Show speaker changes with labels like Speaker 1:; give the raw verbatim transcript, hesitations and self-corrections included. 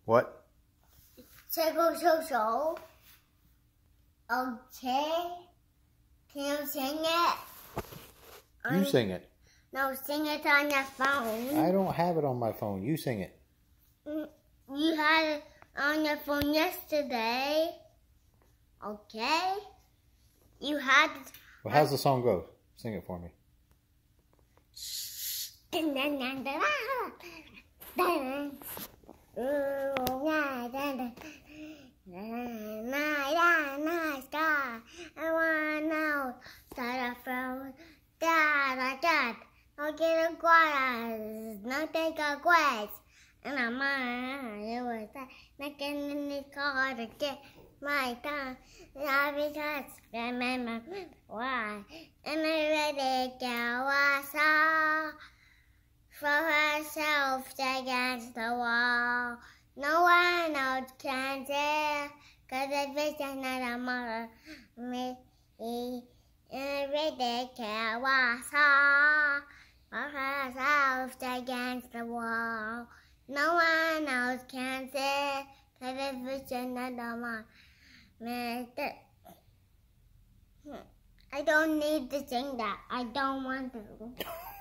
Speaker 1: What?
Speaker 2: Psychosocial. Okay. Can you sing it?
Speaker 1: You sing it.
Speaker 2: No, sing it on your phone.
Speaker 1: I don't have it on my phone. You sing it.
Speaker 2: You had it on your phone yesterday. Okay. You had it.
Speaker 1: Well, how's the song go? Sing it for me.
Speaker 2: No quiero cuadras, no tengo cuadras. And I'm on no can any card to get my time. I because remember why. And I ready go was all for herself against the wall. No one else can tell, cause it's vision that a mother me. And ready go was all for herself against the wall. No one else can say, cause it's vision that a mother me. I don't need to sing that. I don't want to.